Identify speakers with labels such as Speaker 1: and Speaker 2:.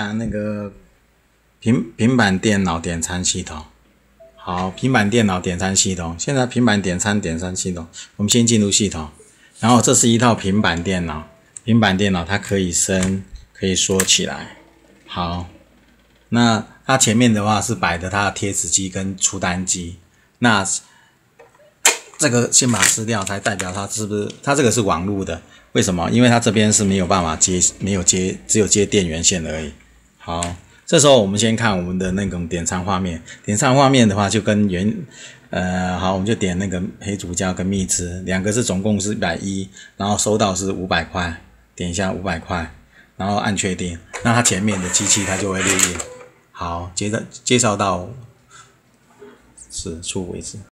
Speaker 1: 下那个平板电脑点餐系统。好，平板电脑点餐系统，现在平板点餐系统，我们先进入系统。然后这是一套平板电脑，平板电脑它可以升，可以缩起来。好，那它前面的话是摆的它的贴纸机跟出单机。那这个先把它撕掉，才代表它是不是它这个是网路的？为什么？因为它这边是没有办法接，只有接电源线而已。好，这时候我们先看我们的那种点餐画面。点餐画面的话，就跟好，我们就点那个黑胡椒跟蜜汁，两个是总共是110，然后收到是500块，点一下500块，然后按确定，那它前面的机器它就会列印。好，介绍到此处为止。